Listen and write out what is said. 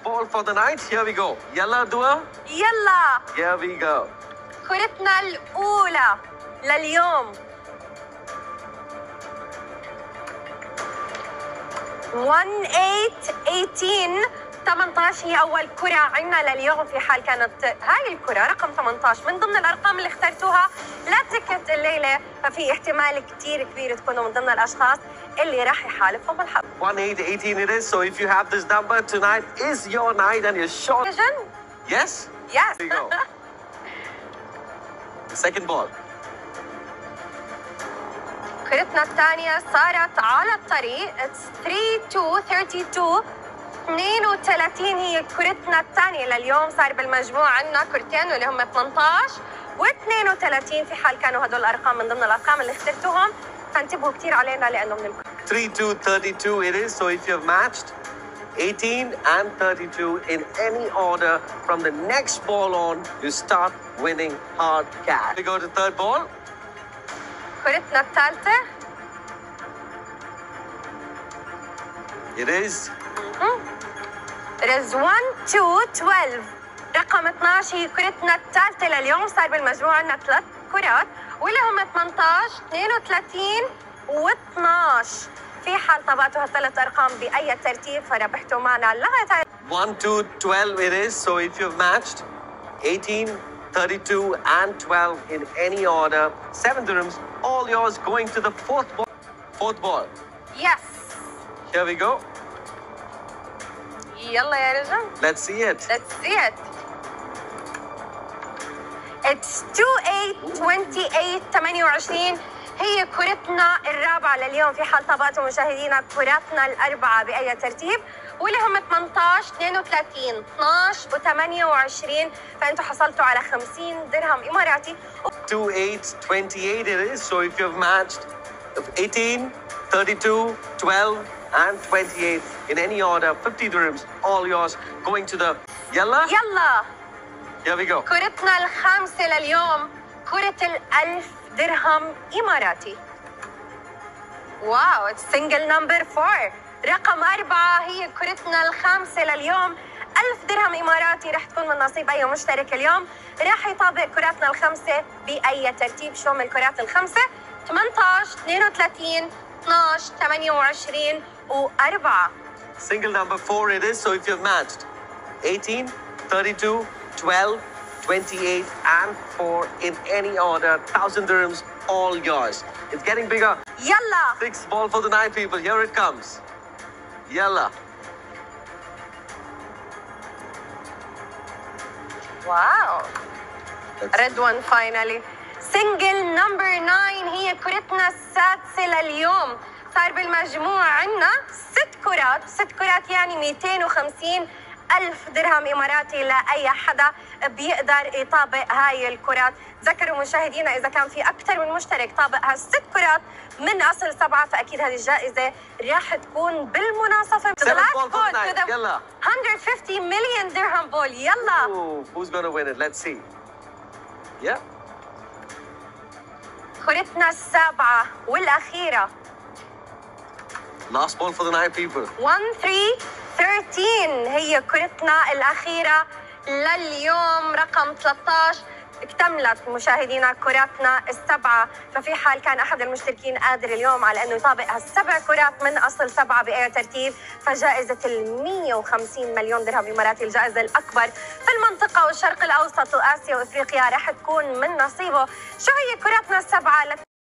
ball for the night. Here we go. Yalla Dua. يلا. Here we go. كرتنا الأولى لليوم 18 هي أول كرة عندنا لليوم، في حال كانت هاي الكرة رقم 18 من ضمن الأرقام اللي اخترتوها لتكت الليلة، ففي احتمال كتير كبير تكونوا من ضمن الأشخاص اللي راح يحالفهم الحظ. 1818 it is. So if you have this number, tonight is your night and you're sure. Yes? Yes. There you go. The second ball. كرتنا الثانية صارت على الطريق. It's 3-2 32 هي كرتنا الثانية لليوم. صار بالمجموع عندنا كرتين واللي هم 18 و32 في حال كانوا هدول الأرقام من ضمن الأرقام اللي اخترتوهم، فانتبهوا كثير علينا لأنه من الكرة. 3-2 32 it is. So if you have matched 18 and 32 in any order from the next ball on, you start winning hard cash. We go to third ball. كرتنا الثالثة. It is. It is 1-2-12 رقم 12 هي كرتنا الثالثة لليوم. صار بالمجموع عندنا 3 كرات واللي هم 18 32 و12. في حال طبقتوا هالثلاث أرقام بأي ترتيب فربحتوا معنا لغاية 1-2-12 it is. So if you've matched 18, 32 and 12 in any order, 7 dirhams, all yours, going to the fourth ball. Fourth ball. Yes. Here we go. يلا يا رجل. Let's see it. Let's see it. It's 28 هي كرتنا الرابعة لليوم، في حال طبقتوا مشاهدينا كراتنا الأربعة بأي ترتيب واللي هم 18 32 12 و28، فأنتوا حصلتوا على 50 درهم إماراتي. 2828 it is. So if you've matched 18, 32, 12 and 28 in any order, 50 dirhams, all yours, going to the Yalla. يلا. Here we go. كرتنا الخامسة لليوم كرة 1000 درهم إماراتي. واو، it's single number 4 رقم 4 هي كرتنا الخامسة لليوم. 1000 درهم إماراتي رح تكون من نصيب أي مشترك اليوم رح يطابق كراتنا الخمسة بأي ترتيب. شو من الكرات الخمسة؟ 18 32 12 28 و4. Single number 4 it is. So if you've matched 18, 32, 12, 28 and 4 in any order, 1,000 dirhams, all yours. It's getting bigger. يلا. 6th ball for the night, people. Here it comes. Yalla. واو. Red one finally. Single number 9 هي كرتنا السادسة لليوم. صار بالمجموع عندنا 6 كرات يعني 250 ألف درهم إماراتي لأي حدا بيقدر يطابق هاي الكرات. تذكروا مشاهدينا إذا كان في أكثر من مشترك طابق هالست كرات من أصل 7 فأكيد هذه الجائزة راح تكون بالمناصفة. 150 million dirham ball. يلا. Ooh, who's gonna win it? Let's see. Yeah. كرتنا السابعة والأخيرة. Last ball for the night, people. 13 هي كرتنا الأخيرة لليوم رقم 13. اكتملت مشاهدينا كراتنا السبعة، ففي حال كان أحد المشتركين قادر اليوم على أنه يطابق هالسبع كرات من أصل 7 بأي ترتيب، فجائزة 150 مليون درهم إماراتي الجائزة الأكبر في المنطقة والشرق الأوسط وآسيا وإفريقيا رح تكون من نصيبه. شو هي كراتنا السبعة؟